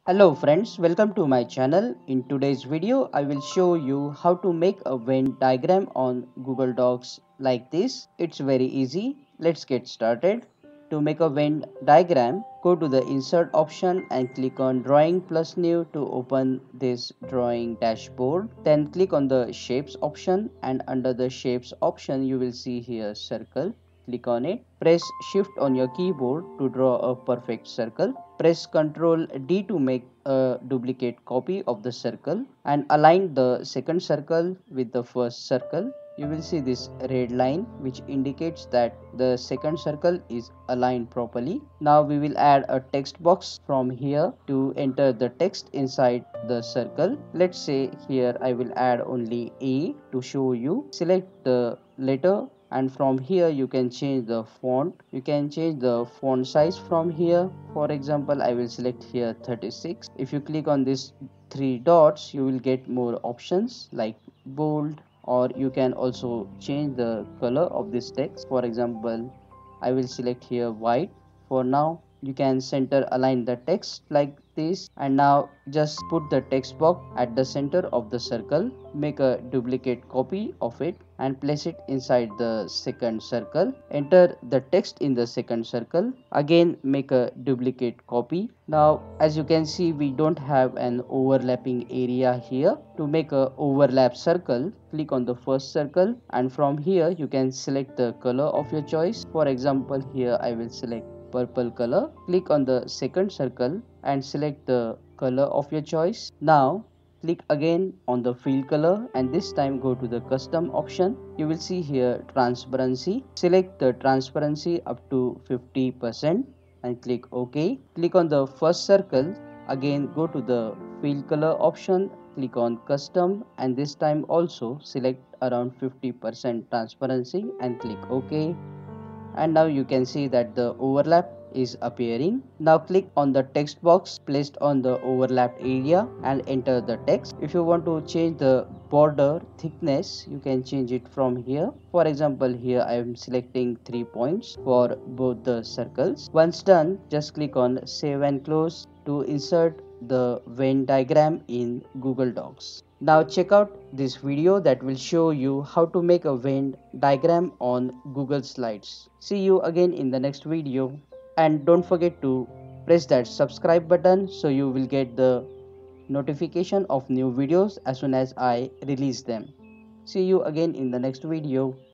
Hello friends, welcome to my channel. In today's video, I will show you how to make a Venn diagram on Google Docs like this. It's very easy. Let's get started. To make a Venn diagram, go to the insert option and click on drawing plus new to open this drawing dashboard. Then click on the shapes option and under the shapes option you will see here circle. Click on it. Press shift on your keyboard to draw a perfect circle. Press Ctrl D to make a duplicate copy of the circle and align the second circle with the first circle. You will see this red line which indicates that the second circle is aligned properly. Now we will add a text box from here to enter the text inside the circle. Let's say here I will add only A to show you. Select the letter and from here you can change the font. You can change the font size from here. For example, I will select here 36. If you click on this three dots, you will get more options like bold, or you can also change the color of this text. For example, I will select here white for now. You can center align the text like this, and now just put the text box at the center of the circle. Make a duplicate copy of it and place it inside the second circle. Enter the text in the second circle. Again make a duplicate copy. Now as you can see, we don't have an overlapping area here. To make a overlap circle, click on the first circle and from here you can select the color of your choice. For example, here I will select purple color. Click on the second circle and select the color of your choice. Now click again on the fill color and this time go to the custom option. You will see here transparency. Select the transparency up to 50% and click OK. Click on the first circle. Again go to the fill color option. Click on custom and this time also select around 50% transparency and click OK. And now you can see that the overlap is appearing. Now click on the text box placed on the overlapped area and enter the text. If you want to change the border thickness, you can change it from here. For example, here I am selecting 3 points for both the circles. Once done, just click on save and close to insert the Venn diagram in Google Docs. Now check out this video that will show you how to make a Venn diagram on Google Slides. See you again in the next video, and don't forget to press that subscribe button so you will get the notification of new videos as soon as I release them. See you again in the next video.